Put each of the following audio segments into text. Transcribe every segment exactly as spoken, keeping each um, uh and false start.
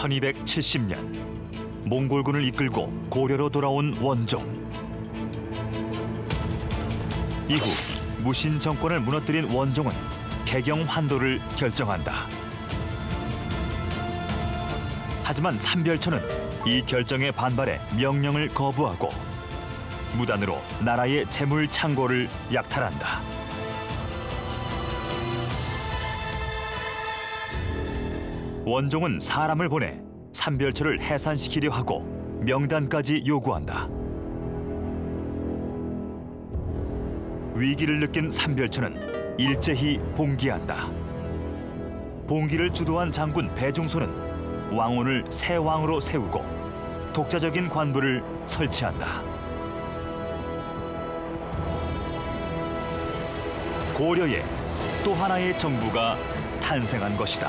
천이백칠십 년 몽골군을 이끌고 고려로 돌아온 원종. 이후 무신 정권을 무너뜨린 원종은 개경 환도를 결정한다. 하지만 삼별초는 이 결정에 반발해 명령을 거부하고 무단으로 나라의 재물 창고를 약탈한다. 원종은 사람을 보내 삼별초를 해산시키려 하고 명단까지 요구한다. 위기를 느낀 삼별초는 일제히 봉기한다. 봉기를 주도한 장군 배중소는 왕혼을 새 왕으로 세우고 독자적인 관부를 설치한다. 고려에 또 하나의 정부가 탄생한 것이다.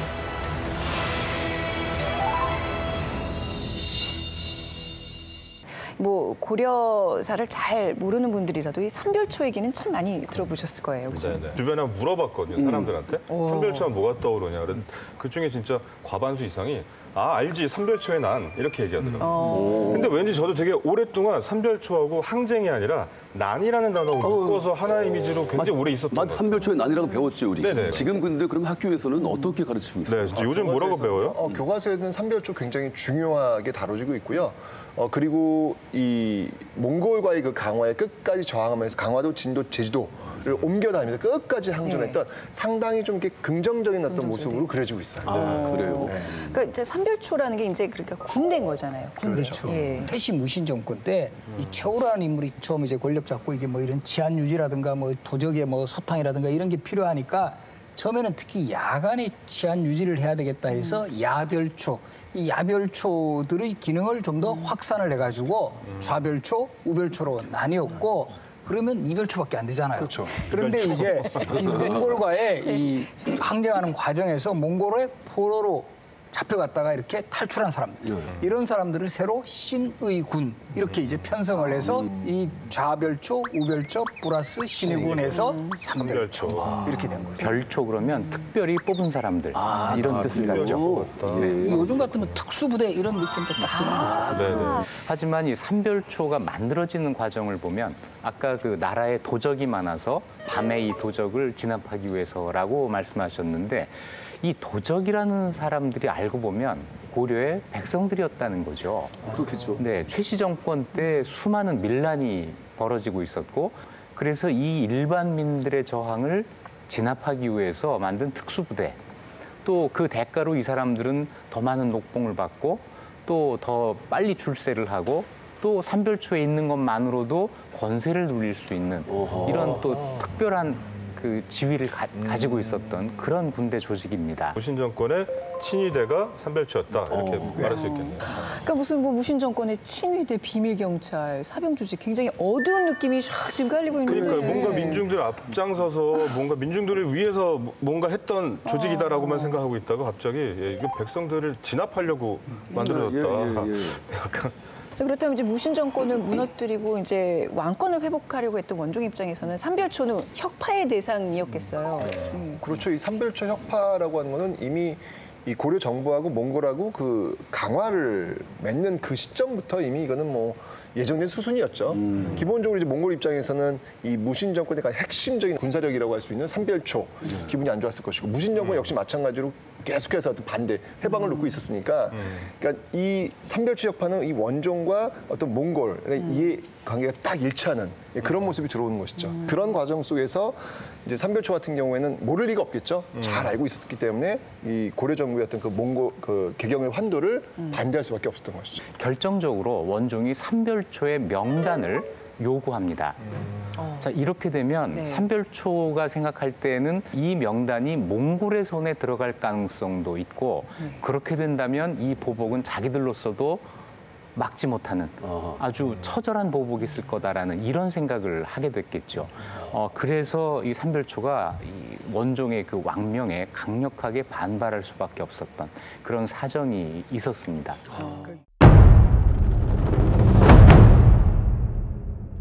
뭐 고려사를 잘 모르는 분들이라도 이 삼별초 얘기는 참 많이 들어보셨을 거예요. 그렇죠? 네, 네. 주변에 물어봤거든요, 사람들한테. 음. 삼별초가 뭐가 떠오르냐. 그 중에 진짜 과반수 이상이 아, 알지, 삼별초의 난 이렇게 얘기하더라고요. 어. 근데 왠지 저도 되게 오랫동안 삼별초하고 항쟁이 아니라 난이라는 단어를 묶어서 하나의 이미지로 굉장히 오래 있었던 맞, 거예요. 삼별초의 난이라고 배웠지 우리. 네네. 지금 근데 그럼 학교에서는 어떻게 가르치고 있어요? 네, 진짜 요즘 뭐라고 배워요? 어, 교과서에는 삼별초 굉장히 중요하게 다뤄지고 있고요. 어, 그리고 이 몽골과의 그 강화에 끝까지 저항하면서 강화도, 진도, 제주도를 옮겨다니면서 끝까지 항전했던 네. 상당히 좀 이렇게 긍정적인 어떤 긍정적인. 모습으로 그려지고 있어요. 아, 그래요? 네. 그러니까 이제 삼별초라는 게 이제 그러니까 군대인 거잖아요. 군대. 그렇죠. 예. 태시 무신 정권 때 이 최후라는 인물이 처음 이제 권력 잡고 이게 뭐 이런 치안 유지라든가 뭐 도적의 뭐 소탕이라든가 이런 게 필요하니까 처음에는 특히 야간에 치안 유지를 해야 되겠다 해서 음. 야별초, 이 야별초들의 기능을 좀 더 확산을 해가지고 음. 좌별초, 우별초로 나뉘었고 그러면 이별초밖에 안 되잖아요. 그렇죠. 그런데 이제 이 몽골과의 이 항쟁하는 과정에서 몽골의 포로로 잡혀갔다가 이렇게 탈출한 사람들. 네. 이런 사람들을 새로 신의군 이렇게 이제 편성을 해서 음. 이 좌별초, 우별초 플러스 신의군에서 음. 삼별초 아. 이렇게 된 거죠. 별초 그러면 특별히 뽑은 사람들 아, 이런 아, 뜻을 갖죠. 네. 요즘 같으면 특수부대 이런 느낌도 딱 드는 아. 거죠. 네네. 하지만 이 삼별초가 만들어지는 과정을 보면 아까 그 나라에 도적이 많아서 밤에 이 도적을 진압하기 위해서라고 말씀하셨는데 이 도적이라는 사람들이 알고 보면 고려의 백성들이었다는 거죠. 그렇겠죠. 네, 최씨 정권 때 수많은 밀란이 벌어지고 있었고 그래서 이 일반민들의 저항을 진압하기 위해서 만든 특수부대. 또 그 대가로 이 사람들은 더 많은 녹봉을 받고 또 더 빨리 출세를 하고 또 삼별초에 있는 것만으로도 권세를 누릴 수 있는 이런 또 특별한 그 지위를 가, 가지고 있었던 그런 군대 조직입니다. 무신 정권의 친위대가 삼별초였다 이렇게 어. 말할 수 있겠네요. 그러니까 무슨 뭐 무신 정권의 친위대, 비밀 경찰, 사병 조직 굉장히 어두운 느낌이 샥 지금 깔리고 있는데. 그러니까 뭔가 민중들 앞장서서 뭔가 민중들을 위해서 뭔가 했던 조직이다라고만 생각하고 있다가 갑자기 예, 이거 백성들을 진압하려고 만들어졌다. 예, 예, 예. 약간. 자, 그렇다면 이제 무신 정권을 무너뜨리고 이제 왕권을 회복하려고 했던 원종 입장에서는 삼별초는 혁파의 대상이었겠어요. 음. 그렇죠. 이 삼별초 혁파라고 하는 거는 이미 이 고려 정부하고 몽골하고 그 강화를 맺는 그 시점부터 이미 이거는 뭐 예정된 수순이었죠. 음. 기본적으로 이제 몽골 입장에서는 이 무신 정권의 가장 핵심적인 군사력이라고 할 수 있는 삼별초 음. 기분이 안 좋았을 것이고 무신 정권 역시 마찬가지로 계속해서 어떤 반대, 해방을 놓고 있었으니까 그러니까 이 삼별초 혁파는 이 원종과 어떤 몽골의 음. 이해 관계가 딱 일치하는 그런 모습이 들어오는 것이죠. 음. 그런 과정 속에서 이제 삼별초 같은 경우에는 모를 리가 없겠죠. 음. 잘 알고 있었기 때문에 이 고려 정부의 어떤 그 몽골 그 개경의 환도를 음. 반대할 수밖에 없었던 것이죠. 결정적으로 원종이 삼별초의 명단을 요구합니다. 음. 어. 자, 이렇게 되면 네. 삼별초가 생각할 때는 이 명단이 몽골의 손에 들어갈 가능성도 있고 네. 그렇게 된다면 이 보복은 자기들로서도 막지 못하는 어허. 아주 처절한 보복이 있을 거다라는 이런 생각을 하게 됐겠죠. 어, 그래서 이 삼별초가 이 원종의 그 왕명에 강력하게 반발할 수밖에 없었던 그런 사정이 있었습니다. 어.